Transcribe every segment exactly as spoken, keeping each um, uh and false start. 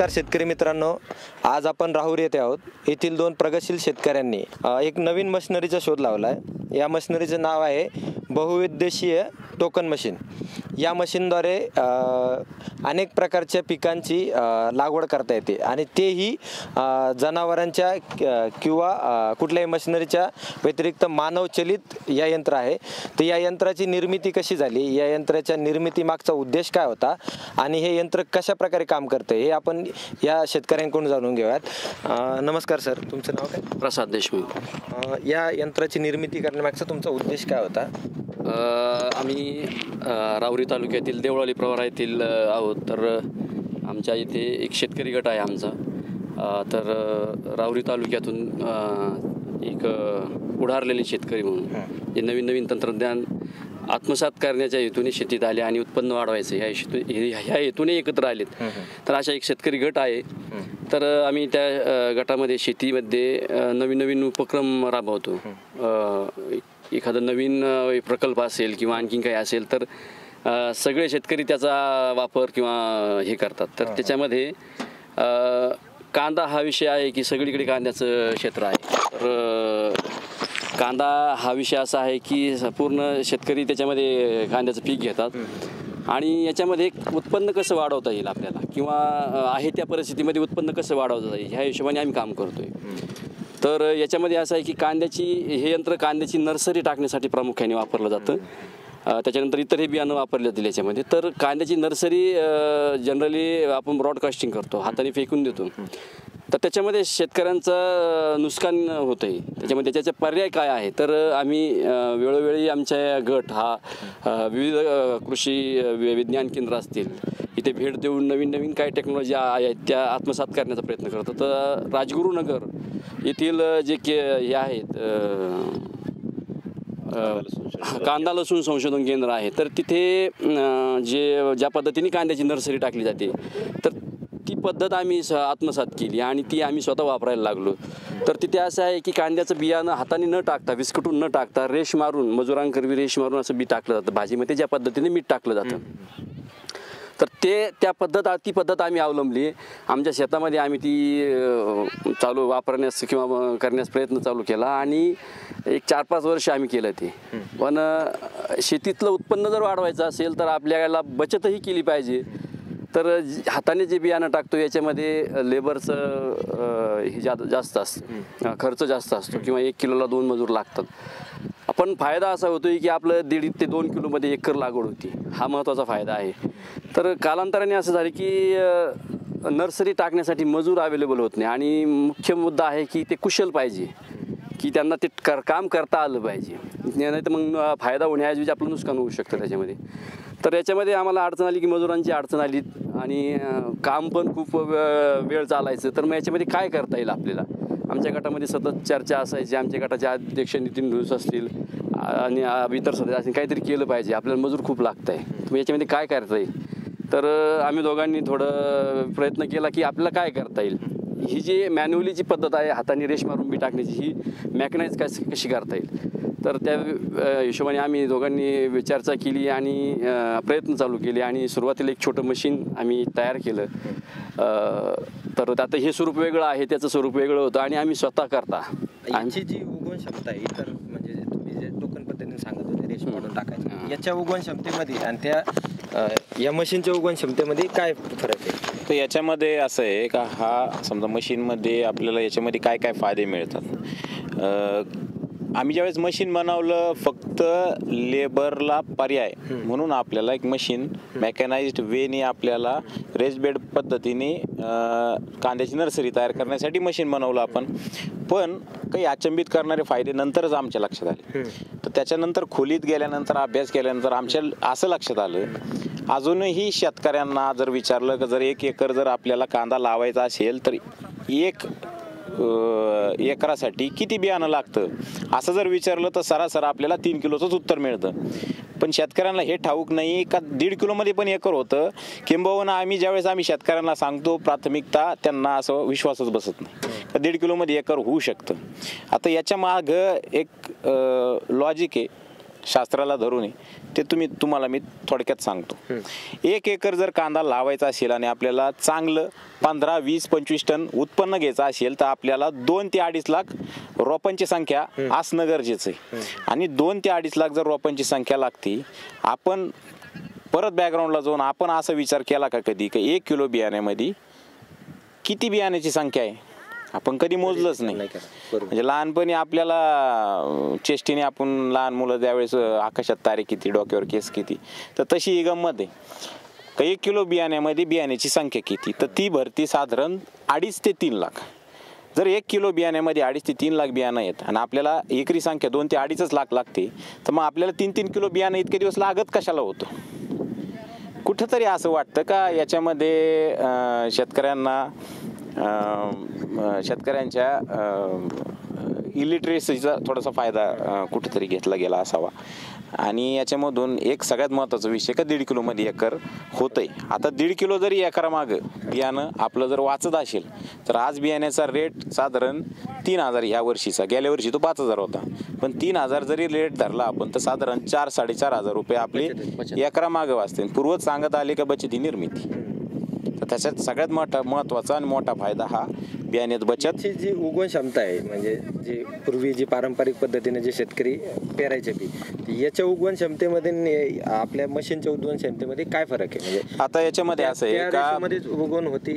नमस्कार शेतकरी मित्रांनो, आज आपण राहुरी येथे आहोत. येथील दोन प्रगतशील शेतकऱ्यांनी एक नवीन मशिनरीचा शोध लावला आहे. या मशिनरीचं नाव आहे बहुउद्देशीय टोकन मशीन. या मशीनद्वारे अनेक प्रकारच्या पिकांची लागवड करता येते आणि तेही जनावरांच्या किंवा कुठल्याही मशिनरीच्या व्यतिरिक्त मानवचलित या यंत्र आहे. तर या यंत्राची निर्मिती कशी झाली, या यंत्राच्या निर्मिती मागचा उद्देश काय होता आणि हे यंत्र कशा प्रकारे काम करते हे आपण या शेतकऱ्यांकडून जाणून घेऊयात. नमस्कार सर, तुमचं नाव काय? प्रसाद देशमुख. या यंत्राची निर्मिती करण्यामागचा तुमचा उद्देश काय होता? आम्ही राहुरी तालुक्यातील देवळाली प्रवरा येथील आहोत. तर आमच्या इथे एक शेतकरी गट आहे आमचा. तर राहुरी तालुक्यातून एक पुढारलेले शेतकरी म्हणून जे नवीन नवीन तंत्रज्ञान आत्मसात करण्याच्या हेतूने शेतीत आले आणि उत्पन्न वाढवायचं ह्या हेतू ह्या हेतूने एकत्र आलेत. तर अशा एक शेतकरी गट आहे. तर आम्ही त्या गटामध्ये शेतीमध्ये नवीन नवीन उपक्रम राबवतो. एखादा नवीन प्रकल्प असेल किंवा आणखीन काही असेल तर सगळे शेतकरी त्याचा वापर किंवा हे करतात. तर त्याच्यामध्ये कांदा हा विषय आहे की सगळीकडे कांद्याचं क्षेत्र आहे. तर कांदा हा विषय असा आहे की पूर्ण शेतकरी त्याच्यामध्ये कांद्याचं पीक घेतात आणि याच्यामध्ये उत्पन्न कसं वाढवता येईल आपल्याला किंवा आहे त्या परिस्थितीमध्ये उत्पन्न कसं वाढवता येईल ह्या हिशोबाने आम्ही काम करतोय. तर याच्यामध्ये असं आहे की कांद्याची हे यंत्र कांद्याची नर्सरी टाकण्यासाठी प्रामुख्याने वापरलं जातं. त्याच्यानंतर इतरही बियाणं वापरले जातील याच्यामध्ये. तर कांद्याची नर्सरी जनरली आपण ब्रॉडकास्टिंग करतो, हाताने फेकून देतो. तर त्याच्यामध्ये शेतकऱ्यांचं नुकसान होतं आहे. त्याच्यामध्ये त्याचे पर्याय काय आहे तर आम्ही वेळोवेळी आमच्या गट हा विविध कृषी विज्ञान केंद्र असतील इथे भेट देऊन नवीन नवीन काय टेक्नॉलॉजी आहेत त्या आत्मसात करण्याचा प्रयत्न करतो. तर राजगुरुनगर येथील जे के हे आहेत कांदा लसूण संशोधन केंद्र आहे. तर तिथे जे ज्या पद्धतीने कांद्याची नर्सरी टाकली जाते तर ती पद्धत आम्ही आत्मसात केली आणि ती आम्ही स्वतः वापरायला लागलो. तर तिथे असं आहे की कांद्याचं बियाणं हाताने न टाकता विस्कटून न टाकता रेश मारून मजुरांकरवी रेश मारून असं बी टाकलं जातं. भाजीमध्ये ज्या पद्धतीने मीठ टाकलं जातं तर ते त्या पद्धत ती पद्धत आम्ही अवलंबली. आमच्या शेतामध्ये आम्ही ती चालू वापरण्यास किंवा करण्यास प्रयत्न चालू केला आणि एक चार पाच वर्ष आम्ही केलं ते. पण शेतीतलं उत्पन्न जर वाढवायचं असेल तर आपल्याला बचतही केली पाहिजे. तर हाताने जे बियाणं टाकतो याच्यामध्ये लेबरचं हे जा जास्त असतं, खर्च जास्त असतो किंवा एक किलोला दोन मजूर लागतात. पण फायदा असा होतोय की आपलं दीड ते दोन किलोमध्ये एकर लागवड होती. हा महत्त्वाचा फायदा आहे. तर कालांतराने असं झालं की नर्सरी टाकण्यासाठी मजूर अवेलेबल होत नाही आणि मुख्य मुद्दा आहे की ते कुशल पाहिजे की त्यांना ते कर काम करता आलं पाहिजे. नाही तर मग फायदा होण्याऐवजी आपलं नुकसान होऊ शकतं त्याच्यामध्ये. तर याच्यामध्ये आम्हाला अडचण आली की मजुरांची अडचण आली आणि काम पण खूप वेळ चालायचं. तर मग याच्यामध्ये काय करता येईल आपल्याला. आमच्या गटामध्ये सतत चर्चा असायची. आमच्या गटाचे अध्यक्ष नितीन ढुस असतील आणि इतर सदस्य असतील काहीतरी केलं पाहिजे, आपल्याला मजूर खूप लागत आहे, मग याच्यामध्ये काय करता येईल. तर आम्ही दोघांनी थोडं प्रयत्न केला की आपल्याला काय करता येईल. ही जी मॅन्युअलीची पद्धत आहे हाताने रेश मारून बी टाकण्याची ही मॅकनाइज कशी कशी करता येईल. तर त्या हिशोबाने आम्ही दोघांनी चर्चा केली आणि प्रयत्न चालू केले आणि सुरुवातीला एक छोटं मशीन आम्ही तयार केलं. तर आता हे स्वरूप वेगळं आहे, त्याचं स्वरूप वेगळं होतं आणि आम्ही स्वतः करता. यांची जी उगवण क्षमता आहे तर म्हणजे तुम्ही जे टोकन पद्धतीने सांगत होते रेश मारून टाकायचं, याच्या उगवण क्षमतेमध्ये आणि त्या या मशीनच्या उगवण क्षमतेमध्ये काय फरक आहे? तर याच्यामध्ये असं आहे का हा समजा मशीनमध्ये आपल्याला याच्यामध्ये काय काय फायदे मिळतात. आम्ही ज्यावेळेस मशीन बनवलं फक्त लेबरला पर्याय म्हणून आपल्याला एक मशीन मेकॅनाइज्ड वेने आपल्याला रेस बेड पद्धतीने कांद्याची नर्सरी तयार करण्यासाठी मशीन बनवलं आपण. पण काही अचंबित करणारे फायदे नंतरच आमच्या लक्षात आले. तर त्याच्यानंतर खोलीत गेल्यानंतर अभ्यास केल्यानंतर आमच्या असं लक्षात आलं अजूनही शेतकऱ्यांना जर विचारलं की जर एक एकर जर आपल्याला कांदा लावायचा असेल तर एक एकरासाठी किती बियाणं लागतं असं जर विचारलं तर सरासर आपल्याला तीन किलोचंच उत्तर मिळतं. पण शेतकऱ्यांना हे ठाऊक नाही का दीड किलोमध्ये पण एकर होतं. किंबहुना आम्ही ज्यावेळेस आम्ही शेतकऱ्यांना सांगतो प्राथमिकता त्यांना असं विश्वासच बसत नाही का दीड किलोमध्ये एकर होऊ शकतं. आता याच्या मागं एक लॉजिक आहे शास्त्राला धरून आहे ते तुम्ही तुम्हाला मी थोडक्यात सांगतो. एक एकर जर कांदा लावायचा असेल आणि आपल्याला चांगलं पंधरा वीस पंचवीस टन उत्पन्न घ्यायचं असेल तर आपल्याला दोन ते अडीच लाख रोपांची संख्या असणं गरजेचं आहे. आणि दोन ते अडीच लाख जर रोपांची संख्या लागते, आपण परत बॅकग्राऊंडला जाऊन आपण असा विचार केला का कधी की एक किलो बियाण्यामध्ये किती बियाण्याची संख्या आहे आपण कधी मोजलंच नाही. म्हणजे लहानपणी आपल्याला चेष्टीने आपण लहान मुलं त्यावेळेस आकाशात तारे किती डोक्यावर केस किती, तर तशी ही गंमत आहे का एक किलो बियाण्यामध्ये बियाण्याची संख्या किती, तर ती भरती साधारण अडीच ते तीन लाख. जर एक किलो बियाण्यामध्ये अडीच ते तीन लाख बियाणं आहेत आणि आपल्याला एकरी संख्या दोन ते अडीचच लाख लागते, तर मग आपल्याला तीन तीन किलो बियाणं इतके दिवस लागत कशाला होतं. कुठंतरी असं वाटतं का याच्यामध्ये शेतकऱ्यांना शेतकऱ्यांच्या इलिटरेसीचा थोडासा फायदा कुठेतरी घेतला गेला असावा. आणि याच्यामधून एक सगळ्यात महत्त्वाचा विषय का दीड किलोमध्ये एकर होतंय. आता दीड किलो जरी एकरामागं बियाणं आपलं जर वाचत असेल तर आज बियाण्याचा रेट साधारण तीन हजार ह्या वर्षीचा, गेल्या वर्षी तो पाच हजार होता, पण तीन हजार जरी रेट धरला आपण तर साधारण चार साडेचार हजार रुपये आपले एकरामागं वाचते. पूर्वच सांगत आले का बचत ही निर्मिती. तर त्याच्यात सगळ्यात मोठा महत्त्वाचा आणि मोठा फायदा हा बियाण्यात बचत. जी उगवण क्षमता आहे, म्हणजे जे पूर्वी जी पारंपरिक पद्धतीने जे शेतकरी पेरायचे बी, याच्या उगवण क्षमतेमध्ये आपल्या मशीनच्या उगवण क्षमतेमध्ये काय फरक आहे. म्हणजे आता याच्यामध्ये असं आहे का उगवण होती,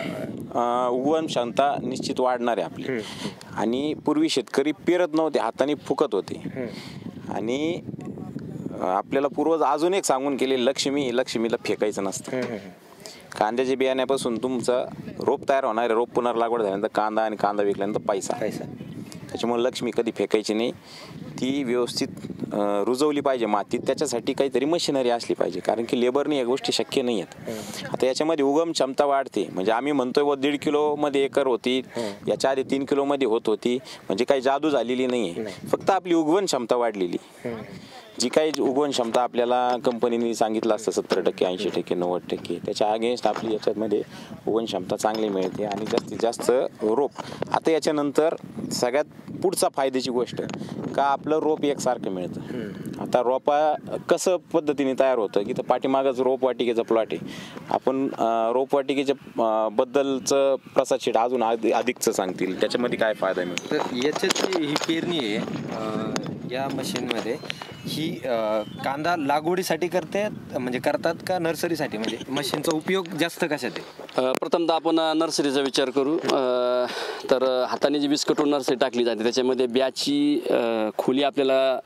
उगवण क्षमता निश्चित वाढणार आहे आपली. आणि पूर्वी शेतकरी पेरत नव्हते, हाताने फुकत होते. आणि आपल्याला पूर्वज अजून एक सांगून केले, लक्ष्मी लक्ष्मीला फेकायचं नसतं. कांद्याच्या बियाण्यापासून तुमचं रोप तयार होणार आहे, रोप पुनर्लागवड झाल्यानंतर कांदा आणि कांदा विकल्यानंतर पैसा पैसा त्याच्यामुळे लक्ष्मी कधी फेकायची नाही, ती व्यवस्थित रुजवली पाहिजे मातीत. त्याच्यासाठी काहीतरी मशिनरी असली पाहिजे, कारण की लेबरने या गोष्टी शक्य नाही आहेत. आता याच्यामध्ये उगम क्षमता वाढते. म्हणजे आम्ही म्हणतोय व दीड किलोमध्ये एकर होती, याच्या आधी तीन किलोमध्ये होत होती, म्हणजे काही जादू झालेली नाही आहे, फक्त आपली उगवण क्षमता वाढलेली. जी काही उगवण क्षमता आपल्याला कंपनीने सांगितलं असतं सत्तर टक्के ऐंशी टक्के नव्वद टक्के, त्याच्या अगेन्स्ट आपली याच्यामध्ये उगवण क्षमता चांगली मिळते आणि जास्तीत जास्त रोप. आता याच्यानंतर सगळ्यात पुढचा फायद्याची गोष्ट का आपलं रोप एकसारखं मिळतं. आता रोपा कसं पद्धतीने तयार होतं की तर पाठीमागच रोपवाटिकेचा प्लॉट आहे. आपण रोपवाटिकेच्या बद्दलचं प्रसाद शेठ अजून अधिकचं सांगतील त्याच्यामध्ये काय फायदा मिळतो. तर याच्याची ही पेरणी आहे या मशीनमध्ये, ही कांदा लागवडीसाठी करते म्हणजे करतात का नर्सरीसाठी, म्हणजे मशीनचा उपयोग जास्त कशात आहे. प्रथमतः आपण नर्सरीचा विचार करू तर हाताने जी वीस कटून नर्सरी टाकली जाते त्याच्यामध्ये बियाची खोली आपल्याला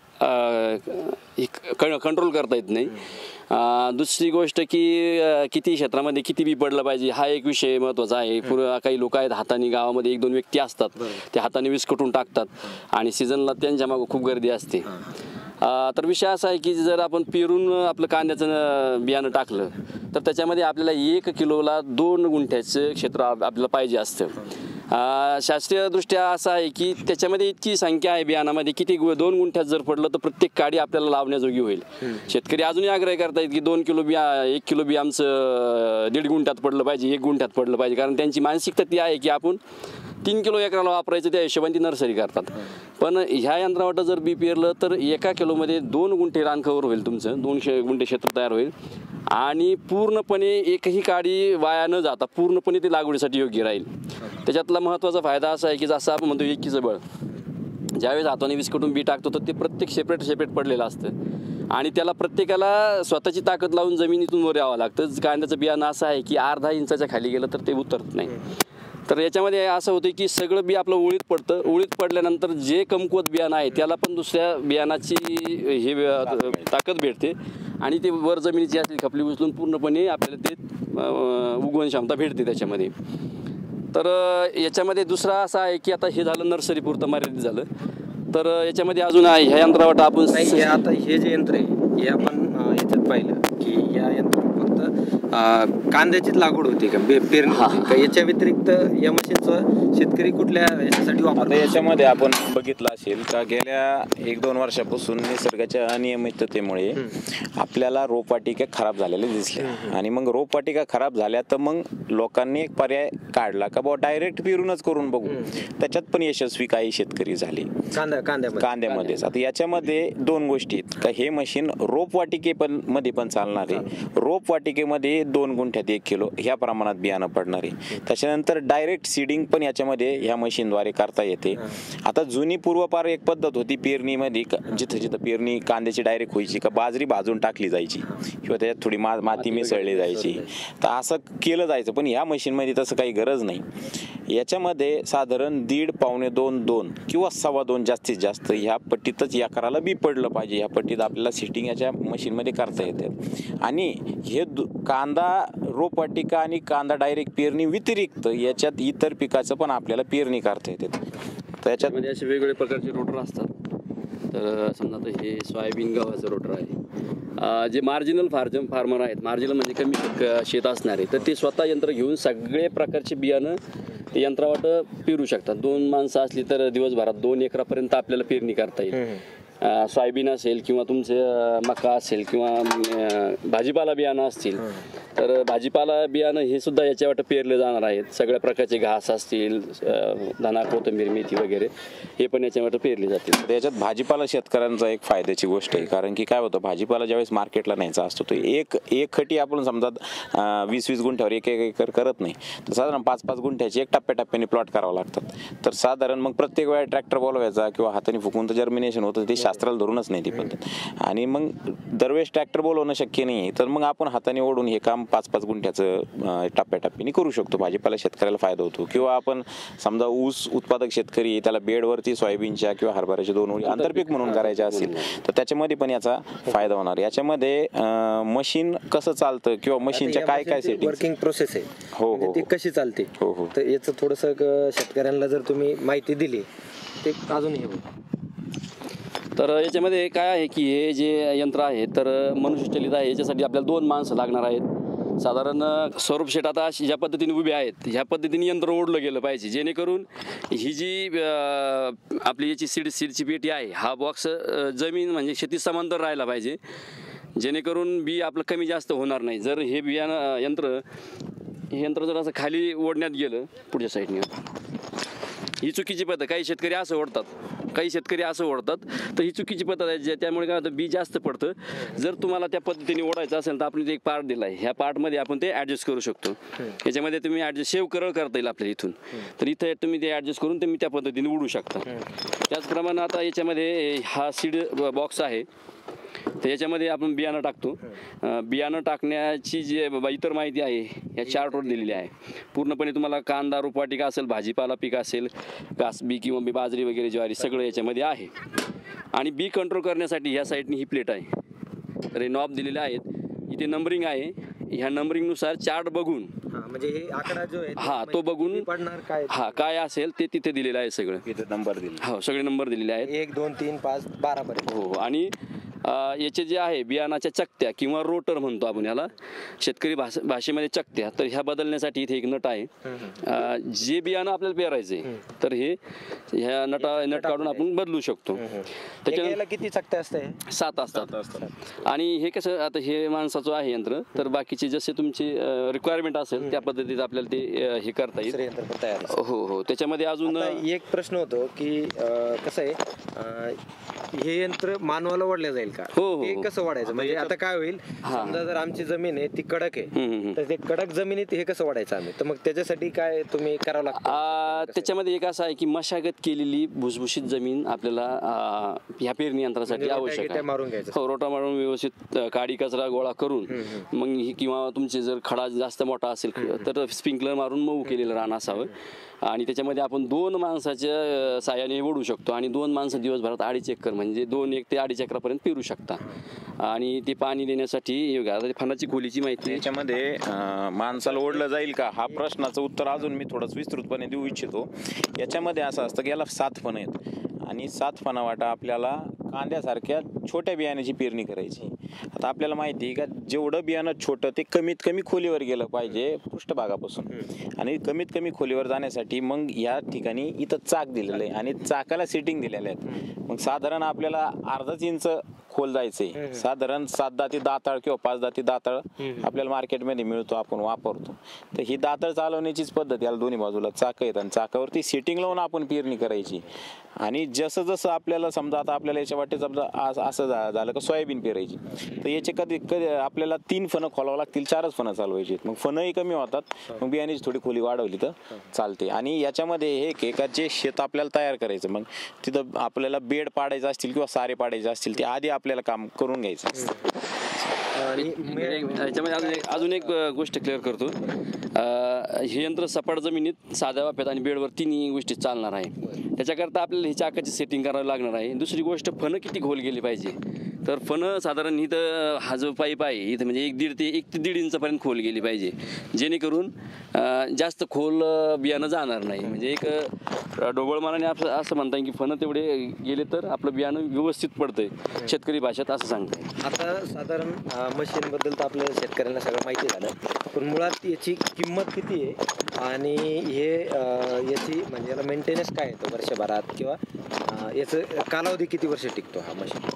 कंट्रोल करता येत नाही. दुसरी गोष्ट की किती क्षेत्रामध्ये किती बी पडलं पाहिजे हा एक विषय महत्त्वाचा आहे. पूर्व काही लोक आहेत हाताने, गावामध्ये एक दोन व्यक्ती असतात ते हाताने वीस कटून टाकतात आणि सीझनला त्यांच्या मागं खूप गर्दी असते. तर विषय असा आहे की जर आपण पेरून आपलं कांद्याचं बियाणं टाकलं तर त्याच्यामध्ये आपल्याला एक किलोला दोन गुंठ्याचं क्षेत्र आपल्याला पाहिजे असतं. शास्त्रीयदृष्ट्या असं आहे की त्याच्यामध्ये इतकी संख्या आहे बियाणामध्ये किती दोन गुंठ्यात जर पडलं तर प्रत्येक काडी आपल्याला लावण्याजोगी होईल. शेतकरी अजूनही आग्रह करतायत की दोन किलो बिया एक किलो बी आमचं दीड गुंठ्यात पडलं पाहिजे, एक गुंठ्यात पडलं पाहिजे, कारण त्यांची मानसिकता ती आहे की आपण तीन किलो एकराला वापरायचं त्या हिशोबाने ती नर्सरी करतात. पण ह्या यंत्रावाटं जर बी पेरलं तर एका किलोमध्ये दोन गुंठे रान कव्हर होईल, तुमचं दोनशे गुंठे क्षेत्र तयार होईल आणि पूर्णपणे एकही काडी वाया न जाता पूर्णपणे ती लागवडीसाठी योग्य राहील. त्याच्यातला महत्त्वाचा फायदा असा आहे की जसं आपण म्हणतो एकीचं बळ, ज्यावेळेस हाताने वीस कटून बी टाकतो तर ते प्रत्येक सेपरेट सेपरेट पडलेलं असतं आणि त्याला प्रत्येकाला स्वतःची ताकद लावून जमिनीतून वर यावं लागतं. कांद्याचं बियाणं असं आहे की अर्धा इंचाच्या खाली गेलं तर ते उतरत नाही. तर याच्यामध्ये असं होतं की सगळं बी आपलं ओळीत पडतं. ओळीत पडल्यानंतर जे कमकुवत बियाणं आहे त्याला पण दुसऱ्या बियाणाची हे ताकद भेटते आणि ते वर जमिनीची असली खपली उचलून पूर्णपणे आपल्याला ते उगवण क्षमता भेटते त्याच्यामध्ये. तर याच्यामध्ये दुसरा असा आहे की आता हे झालं नर्सरी पुरतं मर्यादित झालं. तर याच्यामध्ये अजून ह्या यंत्रावाट आपण आता हे जे यंत्र आहे हे आपण याच्यात पाहिलं की या यंत्रात फक्त अं, कांद्याचीच लागवड होती का बे- पेरणी होती का? याच्या व्यतिरिक्त या मशीनचा शेतकरी कुठल्या याच्यासाठी आता वापरतो? याच्यामध्ये आपण बघितलं असेल का गेल्या एक दोन वर्षापासून निसर्गाच्या अनियमिततेमुळे आपल्याला रोपवाटिका खराब झालेल्या दिसल्या आणि मग रोपवाटिका खराब झाल्या तर मग लोकांनी एक पर्याय काढला का बाबा डायरेक्ट पेरूनच करून बघू. त्याच्यात पण यशस्वी काही शेतकरी झाले कांदा कांद्यामध्ये कांद्यामध्येच. आता याच्यामध्ये दोन गोष्टी आहेत का हे मशीन रोपवाटिके पण मध्ये पण चालणार आहे. रोपवाटिकेमध्ये दोन गुंठ्यात एक किलो ह्या प्रमाणात बियाणं पडणार आहे. त्याच्यानंतर डायरेक्ट सीडिंग पण याच्यामध्ये ह्या मशीनद्वारे करता येते. आता जुनी पूर्वपार एक पद्धत होती पेरणीमध्ये जिथं जिथं पेरणी कांद्याची डायरेक्ट व्हायची का बाजरी भाजून टाकली जायची किंवा त्याच्यात थोडी मा माती मिसळली जायची. तर असं केलं जायचं पण ह्या मशीनमध्ये तसं काही गरज नाही. याच्यामध्ये साधारण दीड पावणे दोन दोन किंवा सव्वा दोन जास्तीत जास्त ह्या पट्टीतच एकराला बी पडलं पाहिजे. ह्या पट्टीत आपल्याला सिटिंग याच्या मशीनमध्ये करता येते. आणि हे कांदा रोपवाटिका आणि कांदा डायरेक्ट पेरणी व्यतिरिक्त याच्यात इतर पिकाचं पण आपल्याला पेरणी करता येते. त्याच्यात मध्ये असे वेगवेगळे प्रकारचे रोटर असतात. तर समजा आता हे सोयाबीन गव्हाचं रोटर आहे. अं, जे मार्जिनल फार्म फार्मर आहेत, मार्जिनल म्हणजे कमी क- शेत असणारे, तर ते स्वतः यंत्र घेऊन सगळे प्रकारचे बियाणं ते यंत्रावाट पेरू शकतात. दोन माणसं असली तर दिवसभरात दोन एकरापर्यंत आपल्याला पेरणी करता येईल. अं, सोयाबीन असेल किंवा तुमचे अं, मका असेल किंवा अं, भाजीपाला बियाणं असतील तर भाजीपाला बियाणं हे सुद्धा याच्यावाट पेरले जाणार आहेत. सगळ्या प्रकारचे घास असतील, अं, धना कोथिंबीर मेथी वगैरे हे पण याच्यावाट पेरले जातील. तर याच्यात भाजीपाला शेतकऱ्यांचा एक फायद्याची गोष्ट आहे. कारण की काय होतं भाजीपाला ज्यावेळेस मार्केटला न्यायचा असतो तो एक एक खटी आपण समजा अं, वीस वीस गुंठ्यावर एक एक एकर करत नाही तर साधारण पाच पाच गुंठ्याची एक टप्प्याटप्प्याने प्लॉट करावं लागतात. तर साधारण मग प्रत्येक वेळा ट्रॅक्टर बोलवायचा किंवा हाताने फुकून तर जर्मिनेशन होतं ते शास्त्राला धरूनच नाही ती पद्धत. आणि मग दरवेळेस ट्रॅक्टर बोलवणं शक्य नाही तर मग आपण हाताने ओढून हे काम पाच पाच गुंठ्याचं टप्प्याटप्प्याने करू शकतो. भाजीपाला शेतकऱ्याला फायदा होतो. किंवा आपण समजा ऊस उत्पादक शेतकरी त्याला बेडवरती सोयाबीनच्या किंवा हरभऱ्याच्या दोन ओळी आंतरपीक म्हणून करायच्या असतील तर त्याच्यामध्ये पण याचा फायदा होणार. याच्यामध्ये मशीन कसं चालतं किंवा मशीनच्या काय काय सेटिंग वर्किंग प्रोसेस आहे हो, म्हणजे हो, ती हो. कशी चालते हो, हो. तर याचं थोडंसं क- शेतकऱ्यांना जर तुम्ही माहिती दिली ते अजून हे होईल. तर याच्यामध्ये काय आहे की हे जे यंत्र आहे तर मनुष्यचलित आहे. याच्यासाठी आपल्याला दोन माणसं लागणार आहेत. साधारण स्वरूप शेट आता अशी ज्या पद्धतीने उभे आहेत ह्या पद्धतीने यंत्र ओढलं गेलं पाहिजे जेणेकरून ही जी अं, आपली याची सीड सीडची पेटी आहे हा बॉक्स जमीन म्हणजे शेती समांतर राहायला पाहिजे जेणेकरून बी आपलं कमी जास्त होणार नाही. जर हे बियाणं यंत्र हे यंत्र जर असं खाली ओढण्यात गेलं पुढच्या साईडने ही चुकीची पद्धत. काही शेतकरी असं ओढतात काही शेतकरी असं ओढतात तर ही चुकीची पद्धत आहे. जे त्यामुळे काय होतं बी जास्त पडतं. जर तुम्हाला त्या पद्धतीने ओढायचं असेल तर आपण इथे एक पार्ट दिला आहे. ह्या पार्टमध्ये आपण ते ॲडजस्ट करू शकतो. याच्यामध्ये तुम्ही ॲडजस्ट सेव्ह करळ करता येईल आपल्याला इथून. तर इथे तुम्ही ते ॲडजस्ट करून तुम्ही त्या पद्धतीने उडू शकता. त्याचप्रमाणे आता याच्यामध्ये हा सीड बॉक्स आहे तर याच्यामध्ये आपण बियाणं टाकतो. बियाणं टाकण्याची जे इतर माहिती आहे या चार्टवर दिलेली आहे. पूर्णपणे तुम्हाला कांदा रोपवाटिका असेल भाजीपाला पीक असेल घास बी किंवा बी बाजरी वगैरे ज्वारी सगळं याच्यामध्ये आहे. आणि बी कंट्रोल करण्यासाठी ह्या साईडनी ही प्लेट आहे. तर हे नॉब दिलेले आहेत. इथे नंबरिंग आहे. ह्या नंबरिंगनुसार चार्ट बघून म्हणजे हे आकडा जो आहे हा तो बघून पडणार काय हा काय असेल ते तिथे दिलेलं आहे सगळं. इथे नंबर दिले हो सगळे नंबर दिलेले आहेत. एक दोन तीन पाच बारा पर्यंत. हो आणि अ, याचे जे आहे बियाणाच्या चकत्या किंवा रोटर म्हणतो आपण याला शेतकरी भाषे भाषेमध्ये चकत्या तर ह्या बदलण्यासाठी इथे एक नट आहे. अ, जे बियाणं आपल्याला पेरायचे तर हे ह्या नटा नट काढून आपण बदलू शकतो. त्याच्यानंतर याला किती चकत्या असते? सात असतात. आणि हे कसं आता हे माणसाचं आहे यंत्र तर बाकीचे जसे तुमची रिक्वायरमेंट असेल त्या पद्धतीत आपल्याला ते अ, हे करता येईल. यंत्र पण तयार आहे. हो हो त्याच्यामध्ये अजून आता एक प्रश्न होतो की अं, कसं आहे अं, हे यंत्र मानवाला ओढलं जाईल का? हो, हो, ते हो. कसं वाढायचं म्हणजे आता काय होईल समजा जर आमची जमीन आहे ती कडक आहे हम्म, हम्म. तर ते कडक जमिनीत हे कसं वाढायचं आम्ही तर मग त्याच्यासाठी काय तुम्ही करावं लागतं? आ, त्याच्यामध्ये एक असं आहे की मशागत केलेली भुसभुशीत जमीन आपल्याला आ, ह्या पेरणी यंत्रासाठी म्हणजे रोटा आवश्यक गिटा आहे. मारून घ्यायचं. हो रोटा मारून व्यवस्थित अ, काडी कचरा गोळा करून मग ही किंवा तुमचे जर खडा जास्त मोठा असेल तर स्प्रिंकलर मारून मऊ केलेलं रान असावं. आणि त्याच्यामध्ये आपण दोन माणसाच्या अ, साहाय्याने ओढू शकतो आणि दोन माणसं दिवसभरात अडीच एकर म्हणजे दोन एक ते अडीच एकरापर्यंत पेरू शकता. आणि ते पाणी देण्यासाठी योग्य आता ते फणाची खोलीची माहिती याच्यामध्ये अं, माणसाला ओढलं जाईल का हा प्रश्नाचं उत्तर अजून मी थोडंच विस्तृतपणे देऊ इच्छितो. याच्यामध्ये असं असतं की याला सात फणं आहेत आणि सात फणा वाटा आपल्याला कांद्यासारख्या छोट्या बियाण्याची पेरणी करायची. आता आपल्याला माहिती आहे का जेवढं बियाणं छोटं ते कमीत कमी खोलीवर गेलं पाहिजे पृष्ठभागापासून, आणि कमीत कमी खोलीवर जाण्यासाठी मग या ठिकाणी इथं चाक दिलेलं आहे आणि चाकाला सेटिंग दिलेले आहेत. मग साधारण आपल्याला अर्धाच इंच खोल जायचंय, साधारण सात दाती दाताळ किंवा पाच दाती दाताळ आपल्याला मार्केटमध्ये मिळतो, आपण वापरतो. तर ही दाताळ चालवण्याचीच पद्धत, याला दोन्ही बाजूला चाक आहेत आणि चाकावरती सेटिंग लावून आपण पेरणी करायची. आणि जसं जसं आपल्याला समजा आता आपल्याला याच्या वाटेत समजा असं झालं का सोयाबीन पेरायची, तर याचे कधी कधी आपल्याला तीन फणं खोलावं लागतील, चारच फणं चालवायची. मग फणंही कमी होतात, मग बियाण्याची थोडी खोली वाढवली तर चालते. आणि याच्यामध्ये हे एक का जे शेत आपल्याला तयार करायचं, मग तिथं आपल्याला बेड पाडायचं असतील किंवा सारे पाडायचे असतील ते आधी आपल्याला काम करून घ्यायचं असतं. याच्यामध्ये अजून एक अजून एक गोष्ट क्लिअर करतो. हे यंत्र सपाट जमिनीत साध्या वाफ्यात आणि बेडवर तिन्ही गोष्टी चालणार आहे. त्याच्याकरता आपल्याला ही चाकाची सेटिंग करावी लागणार आहे. दुसरी गोष्ट फणं किती खोल गेली पाहिजे, तर फणं साधारण इथं हा जो पाईप आहे इथं म्हणजे एक दीड ते एक ते दीड इंचापर्यंत खोल गेली पाहिजे, जेणेकरून जास्त खोल बियाणं जाणार नाही. म्हणजे एक ढोबळमानाने आपलं असं म्हणता येईल की फणं तेवढे गेले तर आपलं बियाणं व्यवस्थित पडतंय, शेतकरी भाषेत असं सांगतं. आता साधारण मशीनबद्दल तर आपल्या शेतकऱ्यांना सगळं माहिती झालं, पण मुळात याची किंमत किती आहे आणि हे याची म्हणजे याला मेंटेनन्स काय येतो वर्षभरात, किंवा याचं कालावधी किती वर्ष टिकतो हा मशीन?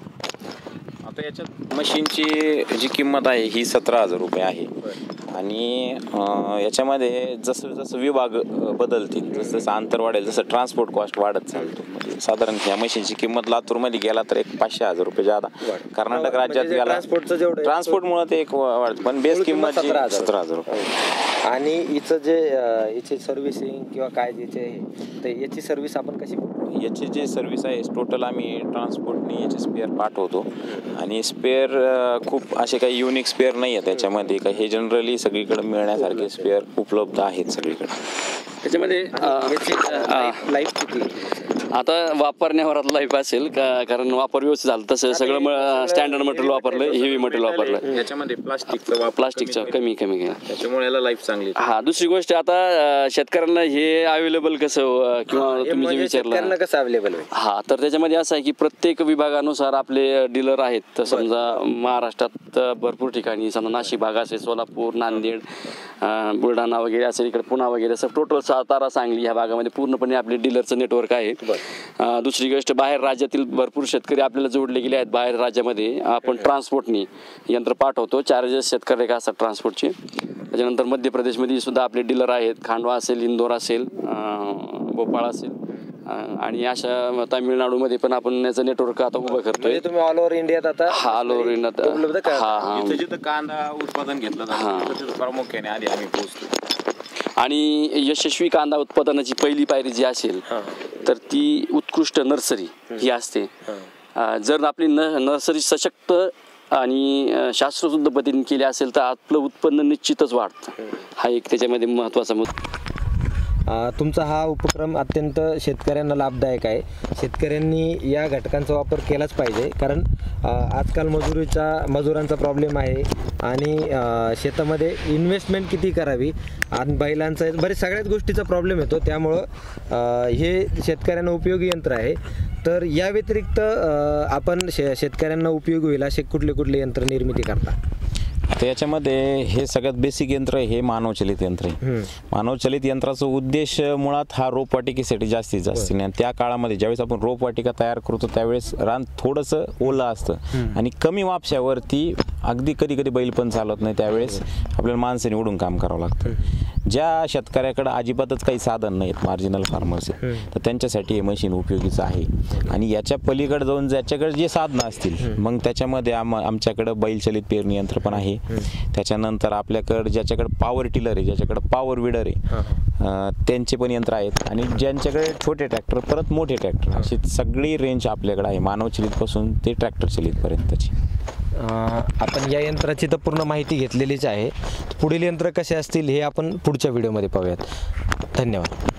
आता याच्यात मशीनची जी किंमत आहे ही सतरा हजार रुपये आहे. आणि याच्यामध्ये जसं जसं विभाग बदलतील, जसं जसं अंतर वाढेल तसं ट्रान्सपोर्ट कॉस्ट वाढत चालतो. म्हणजे साधारण ह्या मशीनची किंमत लातूरमध्ये गेला तर एक पाचशे हजार रुपये ज्यादा, कर्नाटक राज्यात गेला ट्रान्सपोर्टचं जेवढं ट्रान्सपोर्टमुळे ते एक वाढतं, पण बेस किंमत सतरा हजार रुपये. आणि हिचं जे याची सर्व्हिसिंग किंवा काय ज्याचे तर याची सर्व्हिस आपण कशी? याची जे सर्व्हिस आहे टोटल आम्ही ट्रान्सपोर्टनी याचे स्पेअर पाठवतो. आणि स्पेअर खूप असे काही युनिक स्पेअर नाही आहे त्याच्यामध्ये, का हे जनरली सगळीकडे मिळण्यासारखे स्पेअर उपलब्ध आहेत सगळीकडे. त्याच्यामध्ये लाईफ किती आता वापरण्यावर लाईफ असेल का, कारण वापर व्यवस्थित झालं तसं सगळं स्टँडर्ड मटेरियल वापरलं, हेवी मटेरियल वापरलं, याच्यामध्ये प्लास्टिकचं प्लास्टिकचं कमी कमी कमी त्याच्यामुळे याला लाईफ चांगली. हा दुसरी गोष्ट आता शेतकऱ्यांना हे अवेलेबल कसं, किंवा तुम्ही जे विचारलं कसं अवेलेबल आहे, हा तर त्याच्यामध्ये असं आहे की प्रत्येक विभागानुसार आपले डीलर आहेत. तर समजा महाराष्ट्रात भरपूर ठिकाणी, समजा नाशिक भाग असेल, सोलापूर, नांदेड, बुलढाणा वगैरे असेल, इकडे पुणा वगैरे असं टोटल सातारा, सांगली ह्या भागामध्ये पूर्णपणे आपले डीलरचं नेटवर्क आहे. दुसरी गोष्ट बाहेर राज्यातील भरपूर शेतकरी आपल्याला जोडले गेले आहेत. बाहेर राज्यामध्ये आपण ट्रान्सपोर्टनी यंत्र पाठवतो, चार्जेस शेतकरी का असतात ट्रान्सपोर्टचे. त्याच्यानंतर मध्य प्रदेशमध्ये सुद्धा आपले डीलर आहेत, खांडवा असेल, इंदोर असेल, भोपाळ असेल, आणि अशा तामिळनाडूमध्ये पण आपण याचं नेटवर्क आता उभं करतोय. तुम्ही ऑल ओव्हर इंडियात आता हा ऑल ओव्हर इंडियात हा हा जिथं कांदा उत्पादन घेतलं जातं प्रामुख्याने आधी आम्ही पोहोचतो. आणि यशस्वी कांदा उत्पादनाची पहिली पायरी जी असेल तर ती उत्कृष्ट नर्सरी ही असते. जर आपली न नर्सरी सशक्त आणि शास्त्रशुद्ध पद्धतीने केली असेल तर आपलं उत्पन्न निश्चितच वाढतं. हा एक त्याच्यामध्ये महत्त्वाचा मुद्दा. तुमचा हा उपक्रम अत्यंत शेतकऱ्यांना लाभदायक आहे. शेतकऱ्यांनी या घटकांचा वापर केलाच पाहिजे, कारण आजकाल मजुरीचा मजुरांचा प्रॉब्लेम आहे आणि शेतामध्ये इन्व्हेस्टमेंट किती करावी आणि बैलांचा बरेच सगळ्याच गोष्टीचा प्रॉब्लेम येतो. त्यामुळं हे शेतकऱ्यांना उपयोगी यंत्र आहे. तर या व्यतिरिक्त आपण शे शेतकऱ्यांना उपयोगी होईल असे कुठले कुठले यंत्र निर्मिती करता? तर याच्यामध्ये हे सगळ्यात बेसिक यंत्र हे मानवचलित यंत्र आहे. मानवचलित यंत्राचा उद्देश मुळात हा रोपवाटिकेसाठी जास्तीत जास्त. आणि त्या काळामध्ये ज्यावेळेस आपण रोपवाटिका तयार करतो त्यावेळेस रान थोडंसं ओलं असतं आणि कमी वापशावरती अगदी कधी कधी बैल पण चालत नाही, त्यावेळेस आपल्याला माणसाने उडून काम करावं लागतं. ज्या शेतकऱ्याकडे अजिबातच काही साधन नाहीत, मार्जिनल फार्मर्स, तर त्यांच्यासाठी हे मशीन उपयोगीचं आहे. आणि याच्या पलीकडे जाऊन ज्याच्याकडे जे साधनं असतील मग त्याच्यामध्ये आम आमच्याकडं बैलचलित पेरणी यंत्र पण आहे. त्याच्यानंतर आपल्याकडं ज्याच्याकडे पॉवर टिलर आहे, ज्याच्याकडे पॉवर विडर आहे, त्यांचे पण यंत्र आहेत. आणि ज्यांच्याकडे छोटे ट्रॅक्टर, परत मोठे ट्रॅक्टर, अशी सगळी रेंज आपल्याकडे आहे, मानवचलितपासून ते ट्रॅक्टर चलितपर्यंतची. आपण या यंत्राची तर पूर्ण माहिती घेतलेलीच आहे. पुढील यंत्र कसे असतील हे आपण पुढच्या व्हिडिओमध्ये पाहूयात. धन्यवाद.